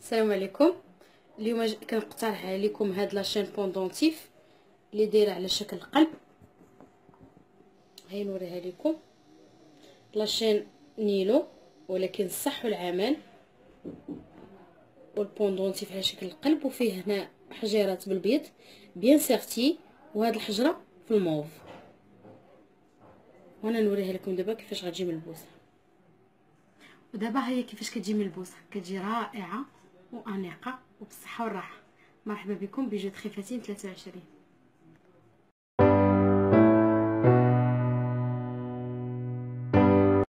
السلام عليكم. اليوم كنقترح عليكم هاد لاشين بوندونتيف اللي دايره على شكل قلب. هاي نوريها لكم. لاشين نيلو ولكن الصح والعمل، والبوندونتيف على شكل قلب، وفيه هنا حجيرات بالبيض بيان سيغتي، وهاد الحجره في الموف. وانا نوريها لكم دابا كيفاش غتجي ملبوسه. ودابا هي كيفاش كتجي ملبوسه، كتجي رائعه وانيقه وبالصحه والراحه. مرحبا بكم بيجو تخي فاتين 23.